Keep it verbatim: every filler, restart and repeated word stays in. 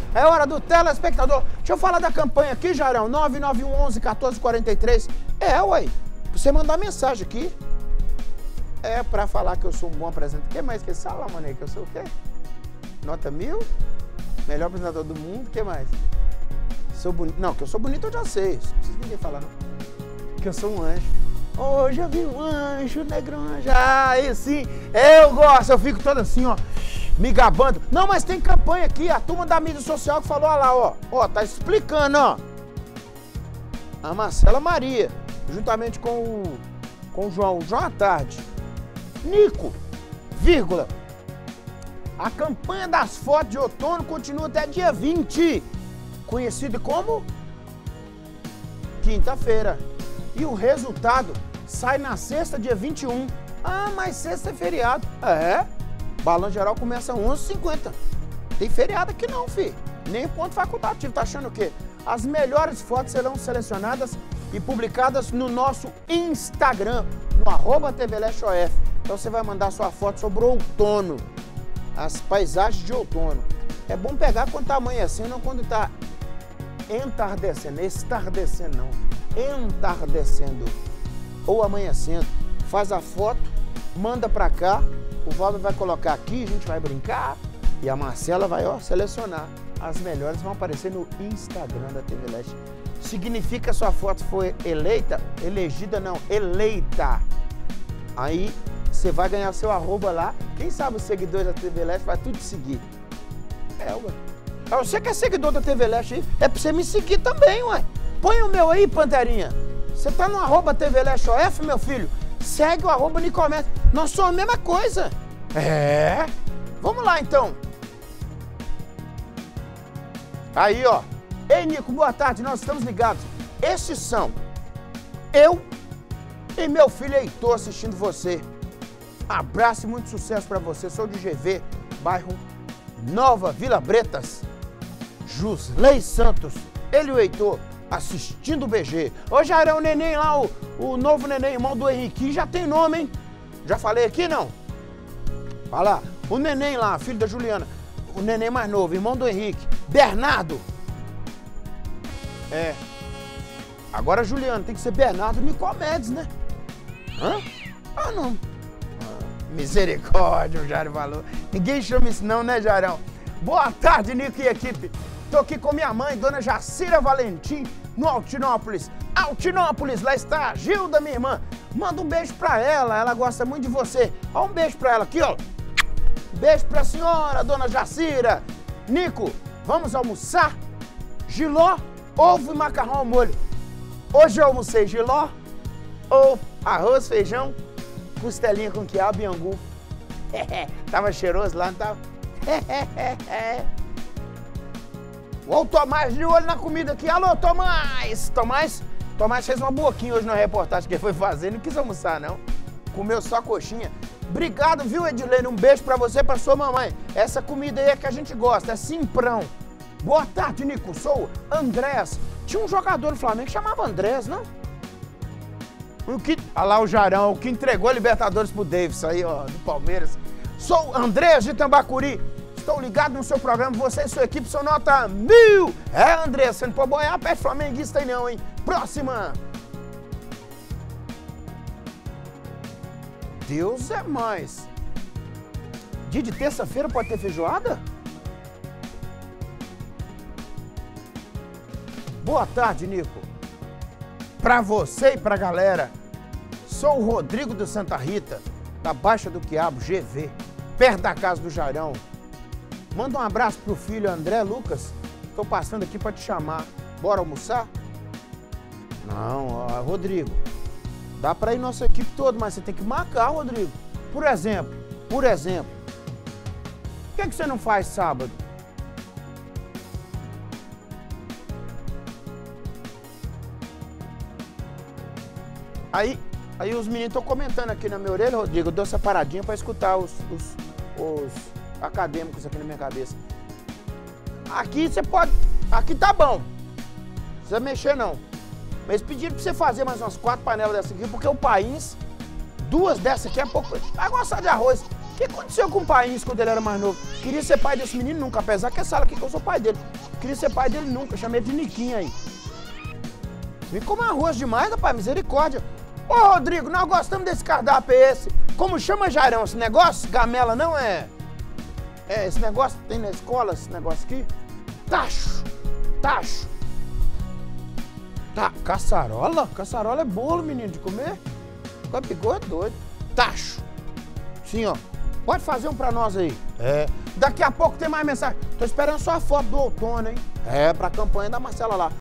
É hora do telespectador. Deixa eu falar da campanha aqui, Jarão. nove nove um onze, quatorze quarenta e três. É, ué. Você mandar mensagem aqui. É pra falar que eu sou um bom apresentador. O que mais que sala, mané? Que eu sou o quê? Nota mil? Melhor apresentador do mundo. O que mais? Sou bonito. Não, que eu sou bonito eu já sei. Não precisa ninguém falar, não. Que eu sou um anjo. Hoje eu vi um anjo, negrão. Ah, aí sim. Eu gosto. Eu fico todo assim, ó. Me gabando. Não, mas tem campanha aqui. A turma da mídia social que falou, ó lá, ó. Ó, tá explicando, ó. A Marcela Maria. Juntamente com o, com o João. O João à tarde. Nico, vírgula. A campanha das fotos de outono continua até dia vinte. Conhecido como quinta-feira. E o resultado sai na sexta, dia vinte e um. Ah, mas sexta é feriado. É. Balanço geral começa às onze e cinquenta. Tem feriado aqui não, filho. Nem ponto facultativo. Tá achando o quê? As melhores fotos serão selecionadas e publicadas no nosso Instagram, no arroba T V Leste O F. Então você vai mandar sua foto sobre o outono, as paisagens de outono. É bom pegar quando tá amanhecendo ou quando tá entardecendo. Estardecendo não, entardecendo ou amanhecendo. Faz a foto, manda pra cá, o Valber vai colocar aqui, a gente vai brincar e a Marcela vai, ó, selecionar. As melhores vão aparecer no Instagram da T V Leste. Significa que a sua foto foi eleita, elegida não, eleita. Aí você vai ganhar seu arroba lá. Quem sabe os seguidores da T V Leste vai tudo seguir. É, ué. Você que é seguidor da T V Leste aí, é pra você me seguir também, ué. Põe o meu aí, Panterinha. Você tá no arroba T V Leste O F, meu filho? Segue o arroba Nicomedes. Nós somos a mesma coisa. É. Vamos lá, então. Aí, ó. Ei, Nico, boa tarde. Nós estamos ligados. Esses são eu e meu filho Heitor assistindo você. Abraço e muito sucesso pra você. Sou de G V, bairro Nova Vila Bretas. Jusley Santos. Ele e o Heitor assistindo o B G. Ô, Jairão, o neném lá, o, o novo neném, irmão do Henrique, já tem nome, hein? Já falei aqui, não? Fala, o neném lá, filho da Juliana. O neném mais novo, irmão do Henrique. Bernardo. É. Agora, Juliana, tem que ser Bernardo Nicomedes, né? Hã? Ah, não. Ah, misericórdia, o Jairo falou. Ninguém chama isso não, né, Jairão? Boa tarde, Nico e equipe. Tô aqui com minha mãe, dona Jacira Valentim, no Altinópolis. Altinópolis, lá está a Gilda, minha irmã. Manda um beijo pra ela, ela gosta muito de você. Ó, um beijo pra ela aqui, ó. Beijo pra senhora, dona Jacira. Nico, vamos almoçar? Giló, ovo e macarrão ao molho. Hoje eu almocei giló, ovo, arroz, feijão, costelinha com quiabo e angu. Tava cheiroso lá, não tava? Ô, Tomás, de olho na comida aqui. Alô, Tomás! Tomás, Tomás fez uma boquinha hoje na reportagem que ele foi fazer. Não quis almoçar, não. Comeu só coxinha. Obrigado, viu, Edilene? Um beijo pra você e pra sua mamãe. Essa comida aí é que a gente gosta, é simprão. Boa tarde, Nico. Sou Andrés. Tinha um jogador do Flamengo que chamava Andrés, não? O que... Olha lá o Jarão, o que entregou a Libertadores pro Davis aí, ó, do Palmeiras. Sou Andrés de Tambacuri. Estou ligado no seu programa, você e sua equipe são nota mil. É, Andrés, você não pode boiar perto flamenguista aí não, hein? Próxima. Deus é mais. Dia de terça-feira pode ter feijoada? Boa tarde, Nico. Pra você e pra galera, sou o Rodrigo do Santa Rita, da Baixa do Quiabo, G V, perto da casa do Jairão. Manda um abraço pro filho André Lucas. Tô passando aqui pra te chamar. Bora almoçar? Não, ó, Rodrigo. Dá pra ir nossa equipe toda, mas você tem que marcar, Rodrigo. Por exemplo, por exemplo. Por que que você não faz sábado? Aí, aí os meninos estão comentando aqui na minha orelha, Rodrigo. Eu dou essa paradinha pra escutar os, os, os acadêmicos aqui na minha cabeça. Aqui você pode... Aqui tá bom. Não precisa mexer, não. Mas pediram pra você fazer mais umas quatro panelas dessa aqui, porque o país, duas dessas aqui é pouco. Vai gostar de arroz. que aconteceu com o pai quando ele era mais novo? Queria ser pai desse menino nunca, apesar que essa sala aqui que eu sou pai dele. Queria ser pai dele nunca, chamei de Niquinho aí. Me come arroz demais, rapaz, misericórdia. Ô, Rodrigo, nós gostamos desse cardápio esse. Como chama, Jairão, esse negócio? Gamela não é? É, esse negócio que tem na escola, esse negócio aqui? Tacho, tacho. Tá, caçarola? Caçarola é bolo, menino, de comer? Capicô é doido. Tacho. Sim, ó. Pode fazer um pra nós aí. É. Daqui a pouco tem mais mensagem. Tô esperando só a foto do outono, hein? É, pra campanha da Marcela lá.